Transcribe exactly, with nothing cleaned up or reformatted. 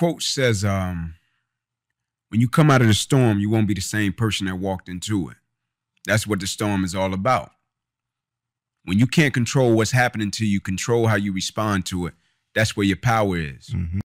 quote says, um, when you come out of the storm, you won't be the same person that walked into it. That's what the storm is all about. When you can't control what's happening to you, control how you respond to it. That's where your power is. Mm-hmm.